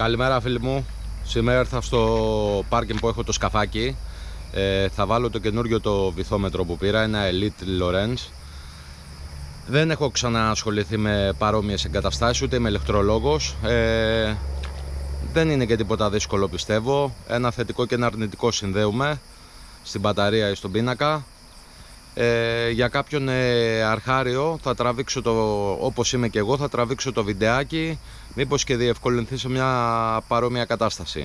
Καλημέρα φίλοι μου. Σήμερα ήρθα στο πάρκινγκ που έχω το σκαφάκι. Θα βάλω το καινούριο το βυθόμετρο που πήρα, ένα Elite Lorentz. Δεν έχω ξανασχοληθεί με παρόμοιες εγκαταστάσεις, ούτε είμαι ηλεκτρολόγος. Δεν είναι και τίποτα δύσκολο πιστεύω. Ένα θετικό και ένα αρνητικό συνδέουμε στην μπαταρία ή στον πίνακα. Για κάποιον αρχάριο θα τραβήξω όπως είμαι και εγώ, θα τραβήξω το βιντεάκι, μήπως και διευκολυνθεί σε μια παρόμοια κατάσταση.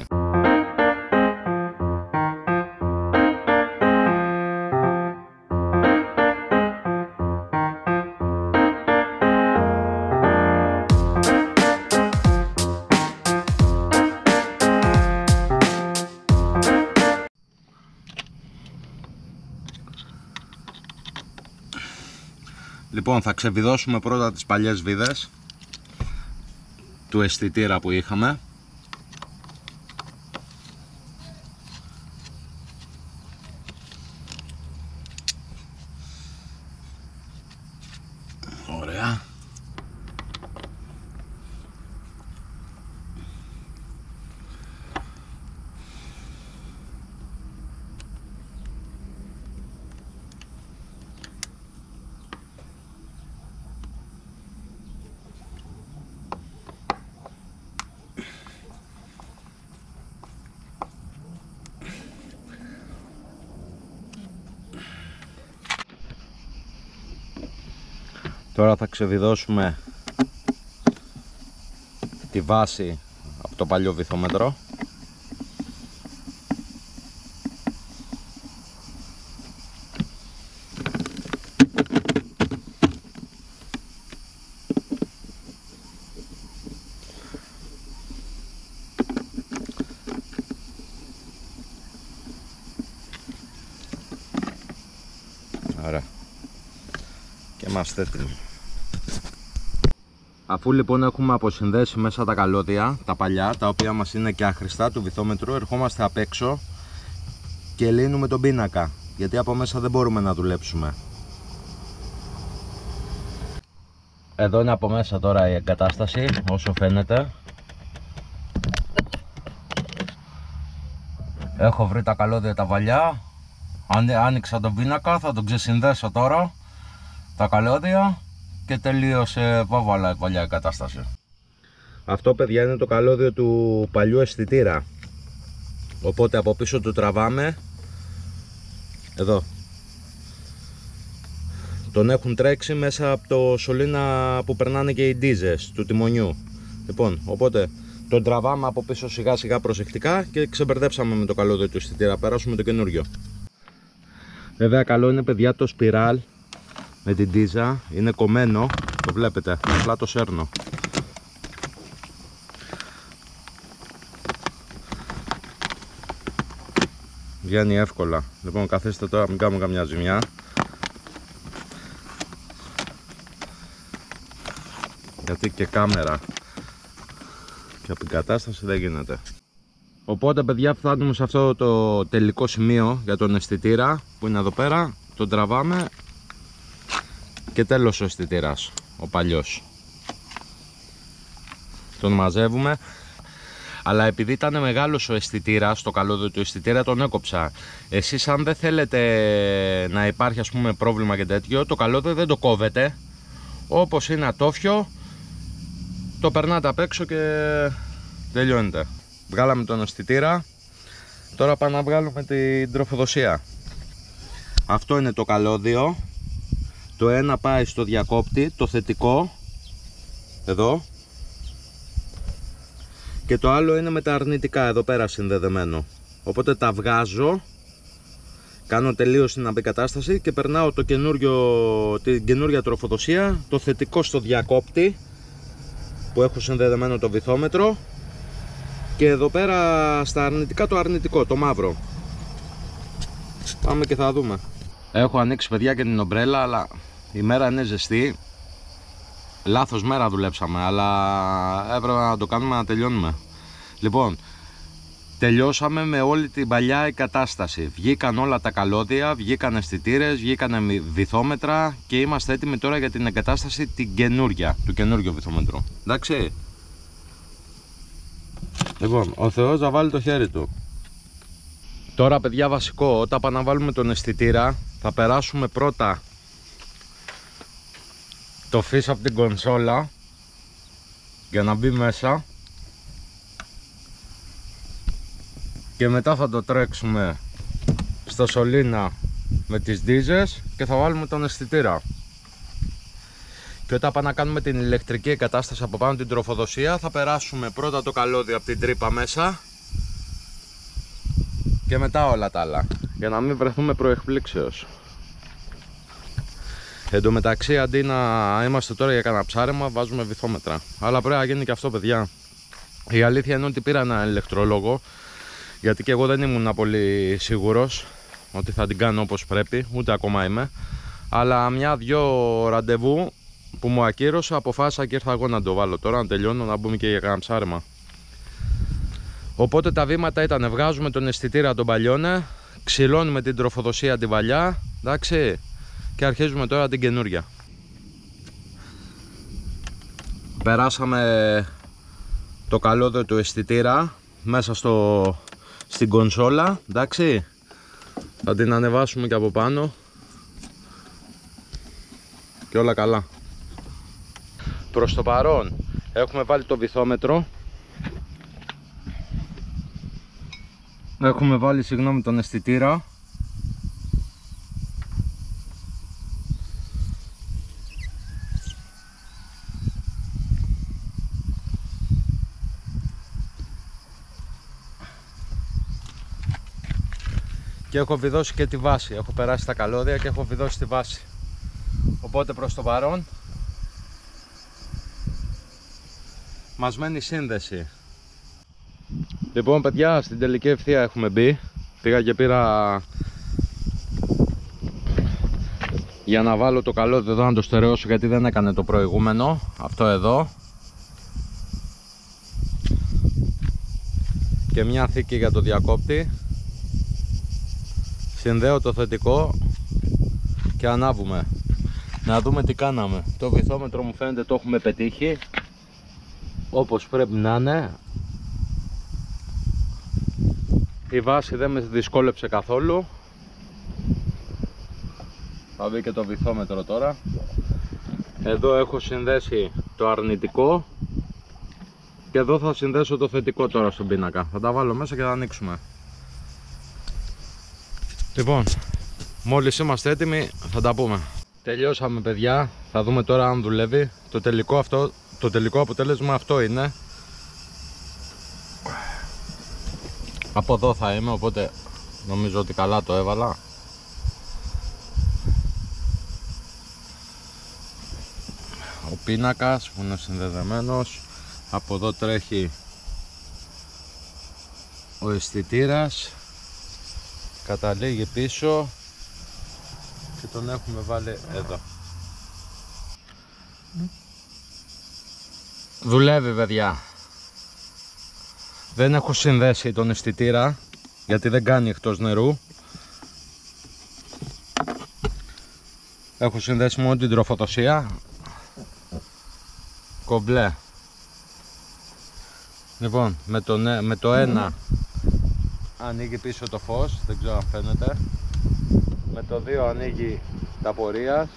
Λοιπόν, θα ξεβιδώσουμε πρώτα τις παλιές βίδες του αισθητήρα που είχαμε. Ωραία. Τώρα θα ξεβιδώσουμε τη βάση από το παλιό βυθόμετρο. Ωραία. Και είμαστε έτοιμοι. Αφού λοιπόν έχουμε αποσυνδέσει μέσα τα καλώδια, τα παλιά, τα οποία μας είναι και άχρηστα του βυθόμετρου, ερχόμαστε απ' έξω και λύνουμε τον πίνακα, γιατί από μέσα δεν μπορούμε να δουλέψουμε. Εδώ είναι από μέσα τώρα η εγκατάσταση, όσο φαίνεται. Έχω βρει τα καλώδια τα παλιά, άνοιξα τον πίνακα, θα τον ξεσυνδέσω τώρα, τα καλώδια. Και τελείωσε, βάλα η παλιά εγκατάσταση. Αυτό παιδιά είναι το καλώδιο του παλιού αισθητήρα. Οπότε από πίσω του τραβάμε. Εδώ. Τον έχουν τρέξει μέσα από το σωλήνα που περνάνε και οι ντίζες του τιμονιού. Λοιπόν, οπότε τον τραβάμε από πίσω σιγά σιγά προσεκτικά και ξεμπερδέψαμε με το καλώδιο του αισθητήρα. Περάσουμε το καινούριο. Βέβαια καλό είναι παιδιά το σπιράλ με την ντίζα, είναι κομμένο, το βλέπετε, απλά το σέρνω. Βγαίνει εύκολα. Λοιπόν, καθίστε τώρα, μην κάνουμε καμιά ζημιά. Γιατί και κάμερα και από την κατάσταση δεν γίνεται. Οπότε παιδιά φτάνουμε σε αυτό το τελικό σημείο για τον αισθητήρα που είναι εδώ πέρα. Τον τραβάμε και τέλος ο αισθητήρας, ο παλιός. Τον μαζεύουμε. Αλλά επειδή ήταν μεγάλος ο αισθητήρας, το καλώδιο του αισθητήρα τον έκοψα. Εσείς αν δεν θέλετε να υπάρχει ας πούμε πρόβλημα και τέτοιο, το καλώδιο δεν το κόβετε. Όπως είναι ατόφιο, το περνάτε απ' έξω και τελειώνεται. Βγάλαμε τον αισθητήρα. Τώρα πάμε να βγάλουμε την τροφοδοσία. Αυτό είναι το καλώδιο. Το ένα πάει στο διακόπτη, το θετικό, εδώ. Και το άλλο είναι με τα αρνητικά, εδώ πέρα συνδεδεμένο. Οπότε τα βγάζω, κάνω τελείως την αντικατάσταση και περνάω την καινούργια τροφοδοσία, το θετικό στο διακόπτη, που έχω συνδεδεμένο το βυθόμετρο. Και εδώ πέρα στα αρνητικά το αρνητικό, το μαύρο. Πάμε και θα δούμε. Έχω ανοίξει παιδιά και την ομπρέλα, αλλά η μέρα είναι ζεστή. Λάθος μέρα δουλέψαμε, αλλά έπρεπε να το κάνουμε να τελειώνουμε. Λοιπόν, τελειώσαμε με όλη την παλιά εγκατάσταση. Βγήκαν όλα τα καλώδια, βγήκαν αισθητήρες, βγήκαν βυθόμετρα και είμαστε έτοιμοι τώρα για την εγκατάσταση την καινούρια, του καινούριου βυθόμετρου. Εντάξει. Λοιπόν, ο Θεός να βάλει το χέρι του. Τώρα παιδιά, βασικό, όταν πάμε να βάλουμε τον αισθητήρα, θα περάσουμε πρώτα το fish από την κονσόλα για να μπει μέσα και μετά θα το τρέξουμε στο σωλήνα με τις ντίζες και θα βάλουμε τον αισθητήρα. Και όταν πάμε να κάνουμε την ηλεκτρική εγκατάσταση από πάνω, την τροφοδοσία, θα περάσουμε πρώτα το καλώδιο από την τρύπα μέσα και μετά όλα τα άλλα, για να μην βρεθούμε προεκπλήξεως. Εν τω μεταξύ, αντί να είμαστε τώρα για κανένα ψάρεμα, βάζουμε βυθόμετρα. Αλλά πρέπει να γίνει και αυτό, παιδιά. Η αλήθεια είναι ότι πήρα ένα ηλεκτρολόγο, γιατί και εγώ δεν ήμουν πολύ σίγουρος ότι θα την κάνω όπως πρέπει, ούτε ακόμα είμαι. Αλλά μια-δυο ραντεβού που μου ακύρωσε, αποφάσισα και ήρθα εγώ να το βάλω τώρα, να τελειώνω, να μπούμε και για κανένα ψάρεμα. Οπότε τα βήματα ήταν: βγάζουμε τον αισθητήρα, τον παλιώνε, ξυλώνουμε την τροφοδοσία, τη βαλιά, εντάξει, και αρχίζουμε τώρα την καινούρια. Περάσαμε το καλώδιο του αισθητήρα μέσα στην κονσόλα, εντάξει, θα την ανεβάσουμε και από πάνω και όλα καλά. Προς το παρόν έχουμε βάλει το βυθόμετρο, έχουμε βάλει, συγγνώμη, τον αισθητήρα. Και έχω βιδώσει και τη βάση, έχω περάσει τα καλώδια και έχω βιδώσει τη βάση. Οπότε προς το παρόν μας μένει σύνδεση. Λοιπόν παιδιά, στην τελική ευθεία έχουμε μπει. Πήγα και πήρα για να βάλω το καλώδιο εδώ, να το στερεώσω, γιατί δεν έκανε το προηγούμενο. Αυτό εδώ. Και μια θήκη για το διακόπτη. Συνδέω το θετικό και ανάβουμε. Να δούμε τι κάναμε. Το βυθόμετρο μου φαίνεται το έχουμε πετύχει όπως πρέπει να είναι. Η βάση δεν με δυσκόλεψε καθόλου. Θα μπει και το βυθόμετρο τώρα. Εδώ έχω συνδέσει το αρνητικό και εδώ θα συνδέσω το θετικό τώρα στον πίνακα. Θα τα βάλω μέσα και θα ανοίξουμε. Λοιπόν, μόλις είμαστε έτοιμοι θα τα πούμε. Τελειώσαμε παιδιά, θα δούμε τώρα αν δουλεύει. Το τελικό αποτέλεσμα αυτό είναι. Από εδώ θα είμαι, οπότε νομίζω ότι καλά το έβαλα. Ο πίνακας που είναι συνδεδεμένος. Από εδώ τρέχει ο αισθητήρας, καταλήγει πίσω και τον έχουμε βάλει εδώ. Δουλεύει παιδιά. Δεν έχω συνδέσει τον αισθητήρα γιατί δεν κάνει εκτός νερού. Έχω συνδέσει μόνο την τροφοδοσία. Κομπλέ. Λοιπόν, με το ένα ανοίγει πίσω το φως, δεν ξέρω αν φαίνεται. Με το 2 ανοίγει τα πορείας.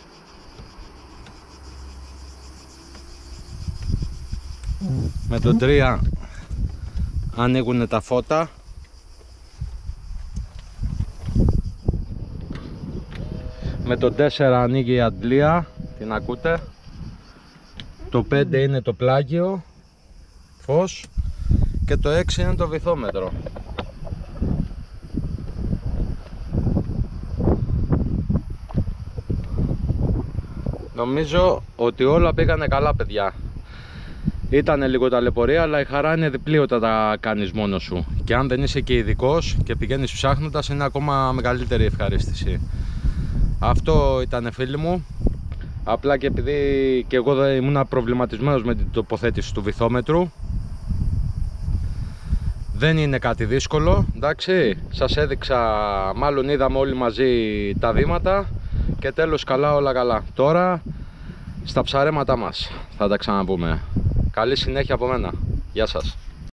Με το 3 ανοίγουν τα φώτα. Με το 4 ανοίγει η αντλία, την ακούτε. Το 5 είναι το πλάγιο φως και το 6 είναι το βυθόμετρο. Νομίζω ότι όλα πήγανε καλά παιδιά. Ήτανε λίγο ταλαιπωρία, αλλά η χαρά είναι διπλή όταν τα κάνεις μόνος σου. Και αν δεν είσαι και ειδικός και πηγαίνεις ψάχνοντας, είναι ακόμα μεγαλύτερη ευχαρίστηση. Αυτό ήταν φίλοι μου. Απλά και επειδή και εγώ δεν ήμουν προβληματισμένος με την τοποθέτηση του βυθόμετρου, δεν είναι κάτι δύσκολο, εντάξει. Σας έδειξα, μάλλον είδαμε όλοι μαζί τα βήματα και τέλος καλά, όλα καλά. Τώρα στα ψαρέματά μας θα τα ξαναπούμε. Καλή συνέχεια από μένα. Γεια σας.